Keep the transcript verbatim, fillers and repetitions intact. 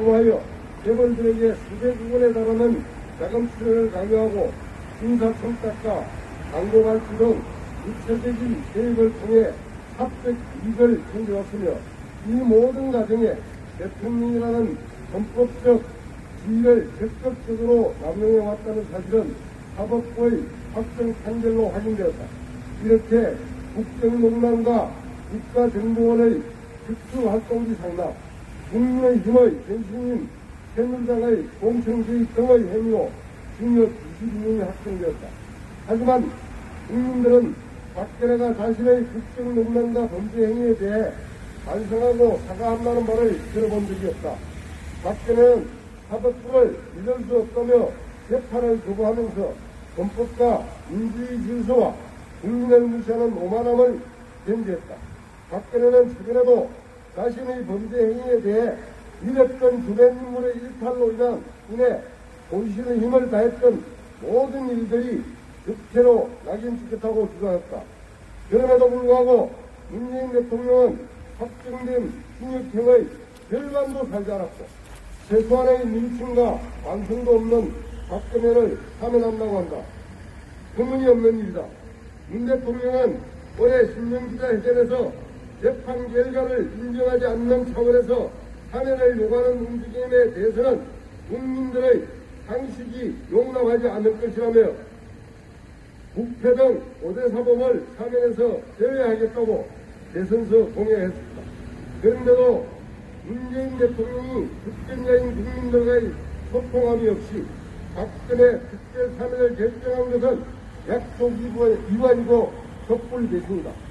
통하여 재벌들에게 수백억 원에 달하는 자금 출연을 강요하고 인사청탁과 광고 발주 등 구체적인 계획을 통해 사적 이익을 챙겨왔으며 이 모든 과정에 대통령이라는 헌법적 지위를 적극적으로 남용해왔다는 사실은 사법부의 확정 판결로 확인되었다. 이렇게 국정농단과 국가정보원의 특수활동비 상납, 국민의힘의 전신인 새누리당의 공천개입 등의 혐의로 징역 이십이 년이 확정되었다. 하지만 국민들은 박근혜가 자신의 국정농단과 범죄 행위에 대해 반성하고 사과한다는 말을 들어본 적이 없다. 박근혜는 사법부를 믿을 수 없다며 재판을 거부하면서 헌법과 민주주의 질서와 국민을 무시하는 오만함을 견지했다. 박근혜는 최근에도 자신의 범죄 행위에 대해 믿었던 주변 인물의 일탈로 인한 인해 본신의 힘을 다했던 모든 일들이 득태로 낙인찍혔다고 주장했다. 그럼에도 불구하고 문재인 대통령은 확정된 징역형의 절반도 살지 않았고 최소한의 민심과 반성도 없는 박근혜를 사면한다고 한다. 터무니없는 일이다. 문 대통령은 올해 신명기자회견에서 재판 결과를 인정하지 않는 차원에서 사면을 요구하는 움직임에 대해서는 국민들의 상식이 용납하지 않을 것이라며 국회 등 오대 사범을 사면에서 제외하겠다고 대선서 공약했습니다. 그런데도 문재인 대통령이 국정자인 국민들과의 소통함이 없이 박근혜 특별 사면을 결정한 것은 약속 위반이고 섣불 배신이다.